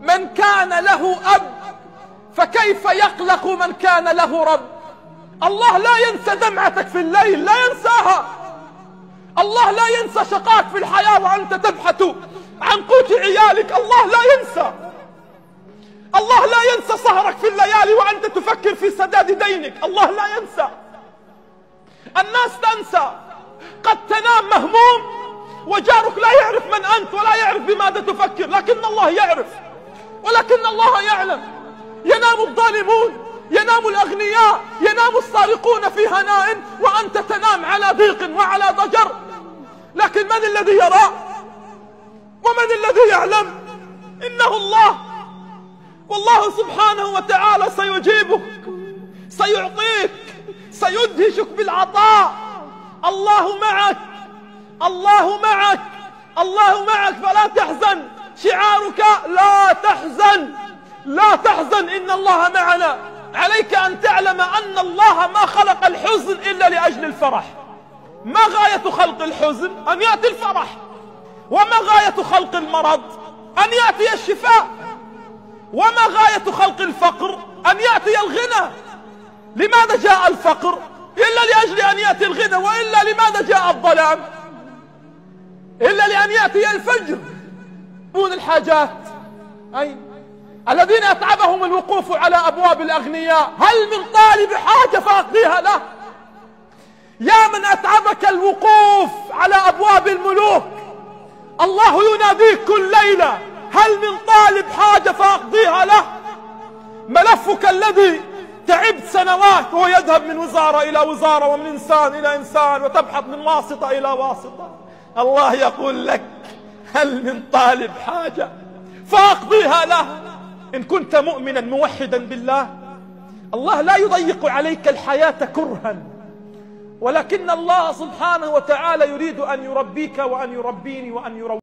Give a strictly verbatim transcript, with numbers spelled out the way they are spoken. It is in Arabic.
من كان له أب فكيف يقلق من كان له رب؟ الله لا ينسى دمعتك في الليل، لا ينساها. الله لا ينسى شقاك في الحياة وأنت تبحث عن قوت عيالك، الله لا ينسى. الله لا ينسى سهرك في الليالي وأنت تفكر في سداد دينك، الله لا ينسى. الناس تنسى، قد تنام مهموم وجارك لا يعرف من أنت ولا يعرف بماذا تفكر، لكن الله يعرف، ولكن الله يعلم. ينام الظالمون، ينام الأغنياء، ينام السارقون في هناء وأنت تنام على ضيق وعلى ضجر. لكن من الذي يرى ومن الذي يعلم؟ إنه الله. والله سبحانه وتعالى سيجيبك، سيعطيك، سيدهشك بالعطاء. الله معك، الله معك، الله معك، فلا تحزن. شعارك لا تحزن، لا تحزن، إن الله معنا. عليك أن تعلم أن الله ما خلق الحزن إلا لأجل الفرح. ما غاية خلق الحزن؟ أن يأتي الفرح. وما غاية خلق المرض؟ أن يأتي الشفاء. وما غاية خلق الفقر؟ أن يأتي الغنى. لماذا جاء الفقر؟ إلا لأجل أن يأتي الغنى. وإلا لماذا جاء الظلام؟ إلا لأن يأتي الفجر. يقضون الحاجات. أي الذين أتعبهم الوقوف على أبواب الأغنياء، هل من طالب حاجة فأقضيها له؟ يا من أتعبك الوقوف على أبواب الملوك، الله يناديك كل ليلة، هل من طالب حاجة فأقضيها له؟ ملفك الذي تعبت سنوات وهو يذهب من وزارة إلى وزارة ومن إنسان إلى إنسان وتبحث من واسطة إلى واسطة، الله يقول لك هل من طالب حاجة فأقضيها له. إن كنت مؤمنا موحدا بالله، الله لا يضيق عليك الحياة كرها، ولكن الله سبحانه وتعالى يريد أن يربيك وأن يربيني وأن يربيني.